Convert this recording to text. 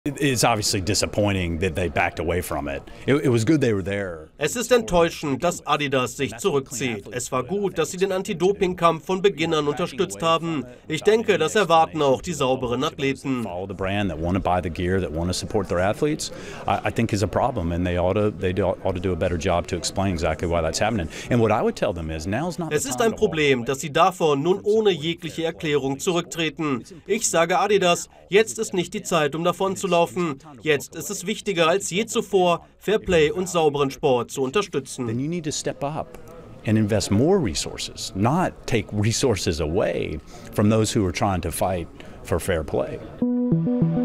It's obviously disappointing that they backed away from it. It was good they were there. Es ist enttäuschend, dass Adidas sich zurückzieht. Es war gut, dass sie den Anti-Doping-Kampf von Beginn an unterstützt haben. Ich denke, das erwarten auch die sauberen Athleten. Follow the brand, that want to buy the gear, that want to support their athletes, I think is a problem, and they ought to do a better job to explain exactly why that's happening. And what I would tell them is now's not the time. Es ist ein Problem, dass sie davon nun ohne jegliche Erklärung zurücktreten. Ich sage Adidas, jetzt ist nicht die Zeit, um davon zu laufen. Jetzt ist es wichtiger als je zuvor, Fairplay und sauberen Sport zu unterstützen. Then you need to step up and invest more resources, not take resources away from those who are trying to fight for fair play.